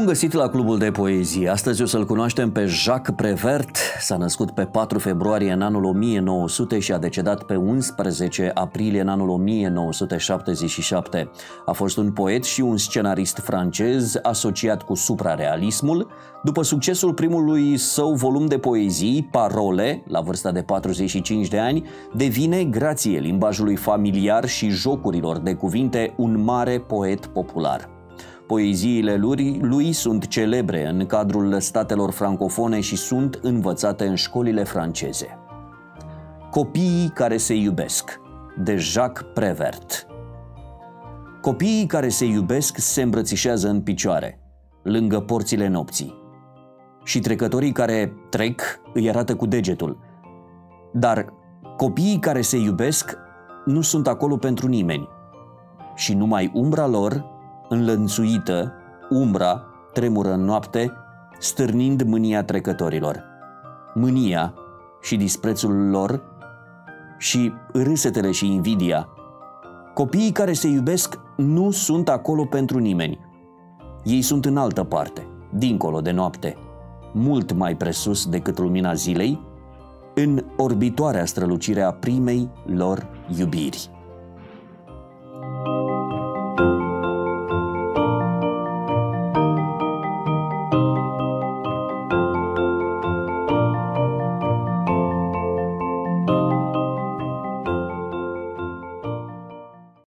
găsit la Clubul de Poezie. Astăzi o să-l cunoaștem pe Jacques Prévert. S-a născut pe 4 februarie în anul 1900 și a decedat pe 11 aprilie în anul 1977. A fost un poet și un scenarist francez asociat cu suprarealismul. După succesul primului său volum de poezii, Parole, la vârsta de 45 de ani, devine, grație limbajului familiar și jocurilor de cuvinte, un mare poet popular. Poeziile lui sunt celebre în cadrul statelor francofone și sunt învățate în școlile franceze. Copiii care se iubesc, de Jacques Prévert. Copiii care se iubesc se îmbrățișează în picioare, lângă porțile nopții. Și trecătorii care trec îi arată cu degetul. Dar copiii care se iubesc nu sunt acolo pentru nimeni. Și numai umbra lor, înlănțuită, umbra, tremură în noapte, stârnind mânia trecătorilor. Mânia și disprețul lor și râsetele și invidia. Copiii care se iubesc nu sunt acolo pentru nimeni. Ei sunt în altă parte, dincolo de noapte, mult mai presus decât lumina zilei, în orbitoarea strălucire a primei lor iubiri.